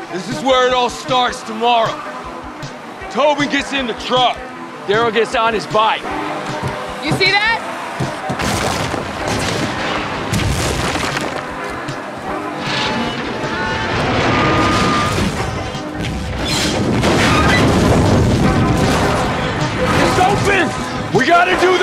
This is where it all starts tomorrow. Tobin gets in the truck. Daryl gets on his bike. You see that? It's open! We gotta do